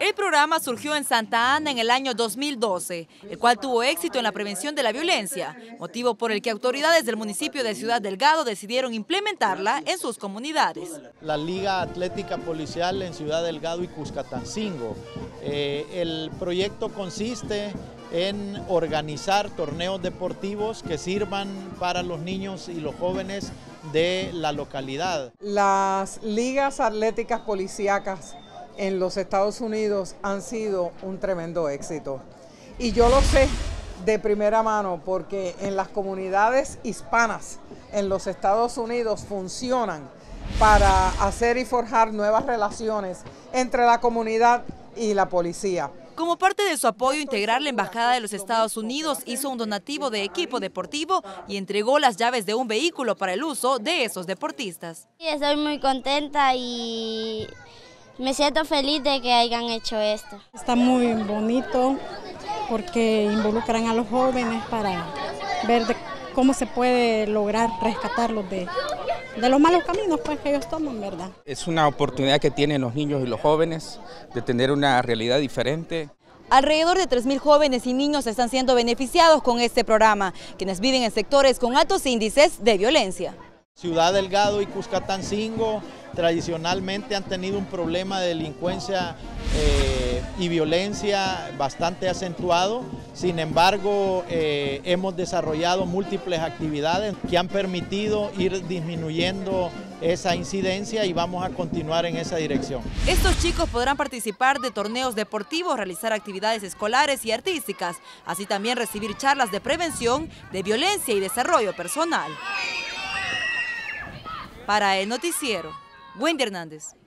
El programa surgió en Santa Ana en el año 2012, el cual tuvo éxito en la prevención de la violencia, motivo por el que autoridades del municipio de Ciudad Delgado decidieron implementarla en sus comunidades. La Liga Atlética Policial en Ciudad Delgado y Cuscatancingo. El proyecto consiste en organizar torneos deportivos que sirvan para los niños y los jóvenes de la localidad. Las ligas atléticas policíacas en los Estados Unidos han sido un tremendo éxito. Y yo lo sé de primera mano porque en las comunidades hispanas en los Estados Unidos funcionan para hacer y forjar nuevas relaciones entre la comunidad y la policía. Como parte de su apoyo integral, la Embajada de los Estados Unidos hizo un donativo de equipo deportivo y entregó las llaves de un vehículo para el uso de esos deportistas. Estoy muy contenta y me siento feliz de que hayan hecho esto. Está muy bonito porque involucran a los jóvenes para ver cómo se puede lograr rescatarlos de los malos caminos pues, que ellos toman, ¿verdad? Es una oportunidad que tienen los niños y los jóvenes de tener una realidad diferente. Alrededor de 3.000 jóvenes y niños están siendo beneficiados con este programa, quienes viven en sectores con altos índices de violencia. Ciudad Delgado y Cuscatancingo tradicionalmente han tenido un problema de delincuencia y violencia bastante acentuado. Sin embargo, hemos desarrollado múltiples actividades que han permitido ir disminuyendo esa incidencia y vamos a continuar en esa dirección. Estos chicos podrán participar de torneos deportivos, realizar actividades escolares y artísticas, así también recibir charlas de prevención de violencia y desarrollo personal. Para El Noticiero, Wendy Hernández.